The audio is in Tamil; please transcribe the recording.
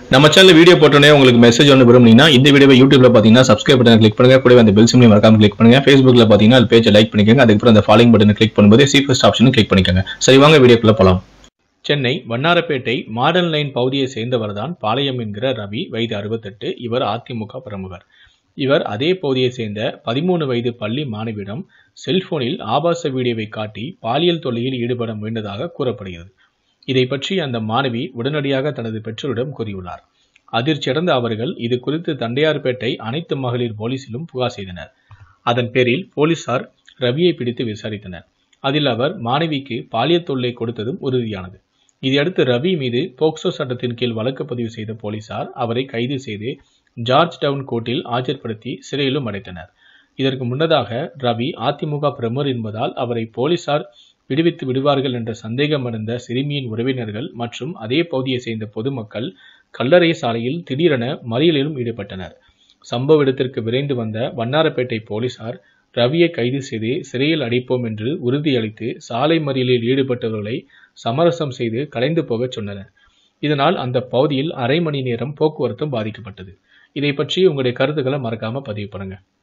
நம்ம சேனல் வீடியோ போட்டோனே உங்களுக்கு மெசேஜ் ஒன்று விரும்புனீங்கன்னா இந்த வீடியோவை யூடியூப்ல பாத்தீங்கன்னா சப்ஸ்கிரைப் பட்டன் கிளிக் பண்ணுங்க, கூடவே அந்த பெல் சிம்லையும் மறக்காம கிளிக் பண்ணுங்க. Facebookல பாத்தீங்கன்னா அது பேஜை லைக் பண்ணிக்கோங்க. அதுக்கப்புறம் அந்த ஃபாலோயிங் பட்டனை கிளிக் பண்ணும்போது சி ஃபர்ஸ்ட் ஆப்ஷனும் கிளிக் பண்ணிக்கோங்க. சரி வாங்க வீடியோக்குள்ள போலாம். சென்னை வண்ணாரப்பேட்டை மாடர்ன் லைன் பகுதியை சேர்ந்தவர் தான் பாளையம் என்கிற ரவி, வயது 68. இவர் அதிமுக பிரமுகர். இவர் அதே பகுதியை சேர்ந்த 13 வயது பள்ளி மாணவியிடம் செல்போனில் ஆபாச வீடியோவை காட்டி பாலியல் தொல்லையில் ஈடுபட முயன்றதாக கூறப்படுகிறது. இதை பற்றி அந்த மாணவி உடனடியாக தனது பெற்றோரிடம் கூறியுள்ளார். அதிர்ச்சியடைந்த அவர்கள் இது குறித்து தண்டையார்பேட்டை அனைத்து மகளிர் போலீசிலும் புகார் செய்தனர். அதன் பேரில் போலீசார் ரவியை பிடித்து விசாரித்தனர். அதில் அவர் மாணவிக்கு பாலியல் தொல்லை கொடுத்ததும் உறுதியானது. இதையடுத்து ரவி மீது போக்சோ சட்டத்தின் கீழ் வழக்கு பதிவு செய்த போலீசார் அவரை கைது செய்து ஜார்ஜ் டவுன் கோர்ட்டில் ஆஜர்படுத்தி சிறையிலும் அடைத்தனர். இதற்கு முன்னதாக ரவி அதிமுக பிரமுகர் என்பதால் அவரை போலீசார் விடுவித்து விடுவார்கள் என்ற சந்தேகம் அடைந்த சிறுமியின் உறவினர்கள் மற்றும் அதே பகுதியை சேர்ந்த பொதுமக்கள் கல்லறை சாலையில் திடீரென மறியலிலும் ஈடுபட்டனர். சம்பவ இடத்திற்கு விரைந்து வந்த வண்ணாரப்பேட்டை போலீசார் ரவியை கைது செய்து சிறையில் அடைப்போம் என்று உறுதியளித்து சாலை மறியலில் ஈடுபட்டவர்களை சமரசம் செய்து கலைந்து போகச் சொன்னனர். இதனால் அந்த பகுதியில் அரை மணி நேரம் போக்குவரத்தும் பாதிக்கப்பட்டது. இதை பற்றி உங்களுடைய கருத்துக்களை மறக்காம பதிவு பண்ணுங்க.